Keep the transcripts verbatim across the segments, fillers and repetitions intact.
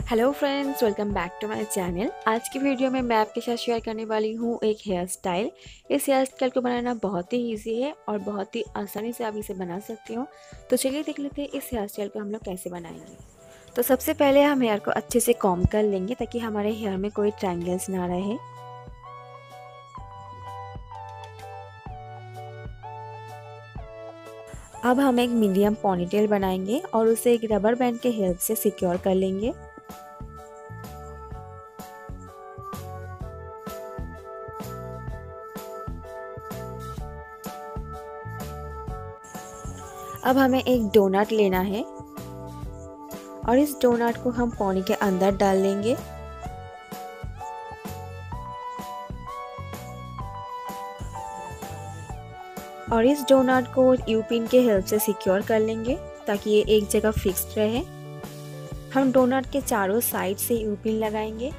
Hello friends, welcome back to my channel. आज की video में मैं आपके साथ शेयर करने वाली हूँ एक हेयर स्टाइल। इस हेयर स्टाइल को बनाना बहुत ही इजी है और बहुत ही आसानी से आप इसे बना सकते हो। तो चलिए देख लेते हैं इस हेयर स्टाइल को हम लोग कैसे बनाएंगे। तो सबसे पहले हम हेयर को अच्छे से कॉम्ब कर लेंगे ताकि हमारे हेयर में कोई ट्रायंगल्स ना रहे। अब हम एक मीडियम पोनीटेल बनाएंगे और उसे एक रबर बैंड के हेल्प से सिक्योर कर लेंगे। अब हमें एक डोनट लेना है और इस डोनट को हम पोनी के अंदर डाल लेंगे और इस डोनट को यू पिन के हेल्प से सिक्योर कर लेंगे ताकि ये एक जगह फिक्स्ड रहे। हम डोनट के चारों साइड से यू पिन लगाएंगे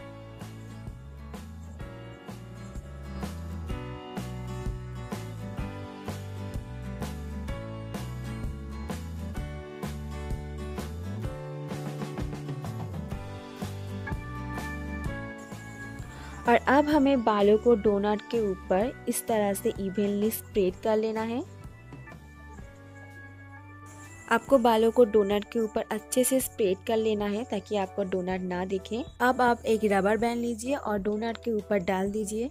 और अब हमें बालों को डोनट के ऊपर इस तरह से इवनली स्प्रेड कर लेना है। आपको बालों को डोनट के ऊपर अच्छे से स्प्रेड कर लेना है ताकि आपको डोनट ना दिखे। अब आप एक रबर बैंड लीजिए और डोनट के ऊपर डाल दीजिए।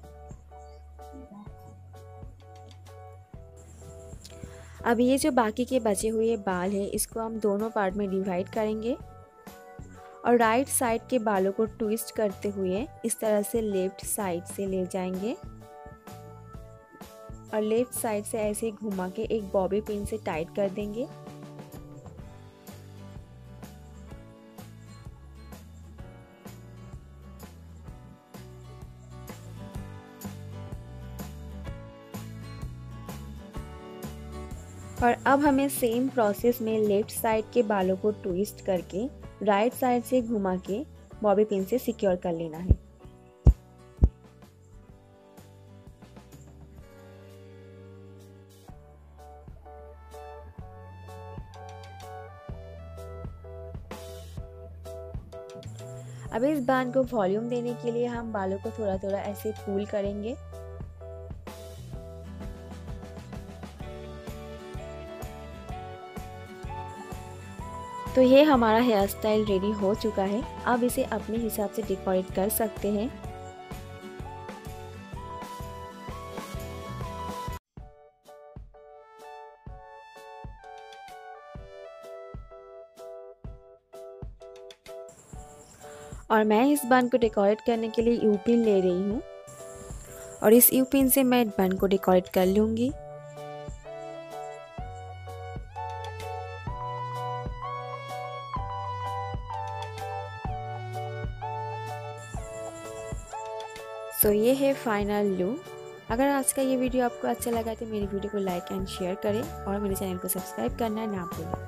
अब ये जो बाकी के बचे हुए बाल हैं इसको हम दोनों पार्ट में डिवाइड करेंगे और राइट साइड के बालों को ट्विस्ट करते हुए इस तरह से लेफ्ट साइड से ले जाएंगे और लेफ्ट साइड से ऐसे घुमा के एक बॉबी पिन से टाइट कर देंगे। और अब हमें सेम प्रोसेस में लेफ्ट साइड के बालों को ट्विस्ट करके राइट साइड से घुमा के बॉबी पिन से सिक्योर कर लेना है। अब इस बैंड को वॉल्यूम देने के लिए हम बालों को थोड़ा थोड़ा ऐसे पुल करेंगे। तो ये हमारा हेयर स्टाइल रेडी हो चुका है। अब इसे अपने हिसाब से डेकोरेट कर सकते हैं। और मैं इस बन को डेकोरेट करने के लिए यू पिन ले रही हूँ और इस यू पिन से मैं बन को डेकोरेट कर लूँगी। सो so, ये है फाइनल लुक। अगर आज का ये वीडियो आपको अच्छा लगा तो मेरी वीडियो को लाइक एंड शेयर करें और मेरे चैनल को सब्सक्राइब करना ना भूलें।